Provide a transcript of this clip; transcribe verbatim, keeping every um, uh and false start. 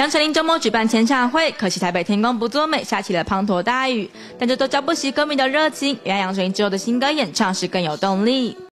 杨丞琳周末举办签唱会，可惜台北天公不作美，下起了滂沱大雨，但这都浇不熄歌迷的热情，也让杨丞琳之后的新歌演唱是更有动力。